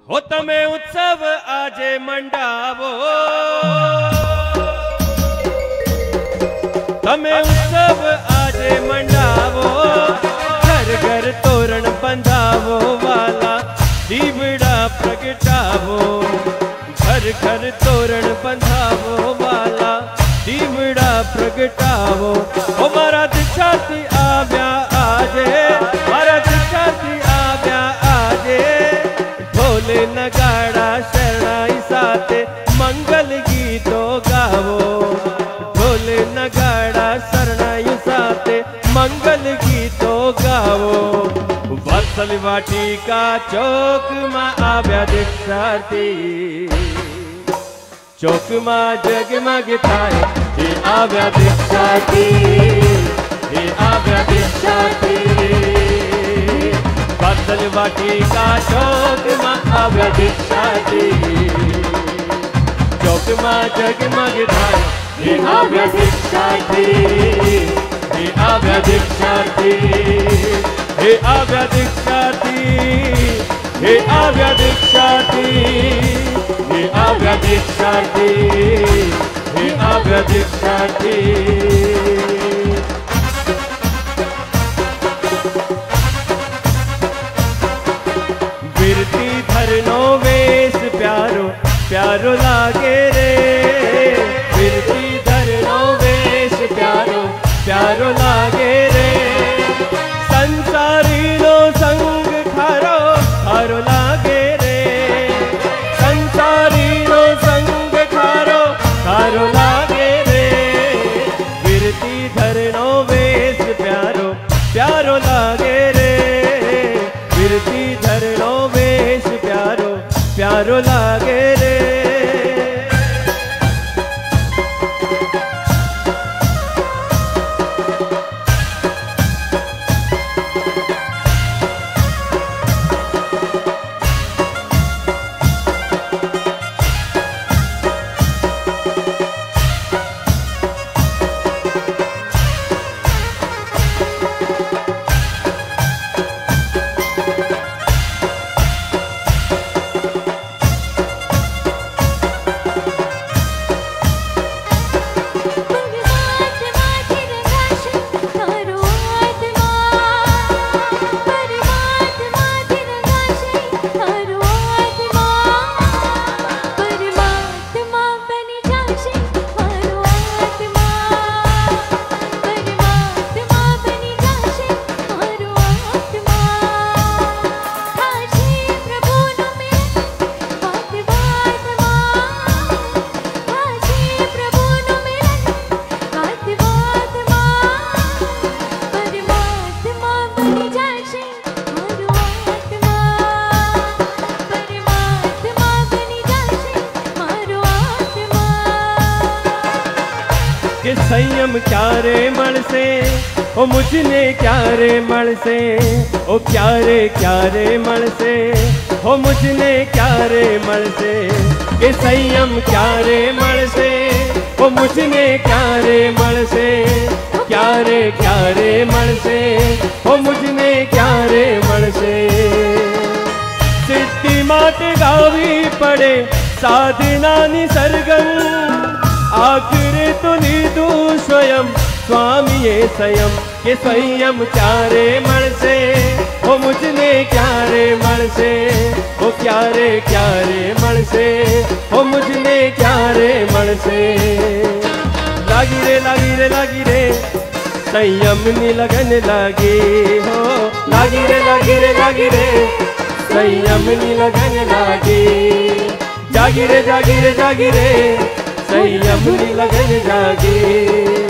हो तमे उत्सव आजे मंडावो, तमे उत्सव आजे मंडावो, घर घर तोरण बंधावो वाला दीवड़ा प्रगटावो, घर घर तोरण बंधावो वाला दीवड़ा प्रगटावो। ओ मारा दीक्षार्थी आव्या आजे, मारा दीक्षार्थी आव्या आजे, ढोले नगाड़ा शरणाई साथे मंगल गीतो गावो, ढोले नगाड़ा शरणाई साथे मंगल गीतो गावो। वत्सल वाटिका चौक में आव्या दीक्षार्थी, चौक में जगमग थाय हे आव्या दीक्षार्थी, हे आव्या दीक्षार्थी। वत्सल वाटिका चौक में आव्या दीक्षार्थी, चौक में जगमग थाय हे आव्या दीक्षार्थी, हे आव्या दीक्षार्थी, हे आव्या दीक्षार्थी, हे आव्या दीक्षार्थी, हे आव्या दीक्षार्थी, हे आव्या दीक्षार्थी। बिरती धरनो वेश प्यारो प्यारो लागे रे, बिरती धरनो वेश प्यारो प्यारो लागे रे, संसारी नो संग खारो खारो लागे रे, संसारी नो संग खारो खारो लागे रे। बिरती धरनो वेश प्यारो प्यारो लागे रे, बिरती धरनो वेश प्यारो प्यारो लागे रे। के संयम क्यारे मल से ओ मुझने क्यारे मल से, ओ क्यारे क्यारे मल से ओ मुझने क्यारे मल से, के संयम क्यारे मल से ओ मुझने क्यारे मल से, क्यारे क्यारे मल से ओ मुझने क्यारे मल से। सिद्धि माट गावी पड़े साधना निसर्गम, आखिर तो निधु स्वयं स्वामी ये स्वयं, के स्वयं क्यारे मल से ओ मुझने क्यारे मल से, ओ क्यारे क्यारे मल से ओ मुझने क्यारे मल से। लागी रे लागी रे लागी रे संयम नी लगन लागी हो, लागी रे लागी रे लागी रे संयम नी लगन लागी, जागी रे जागी रे जागी रे संयम नी लगन जागी।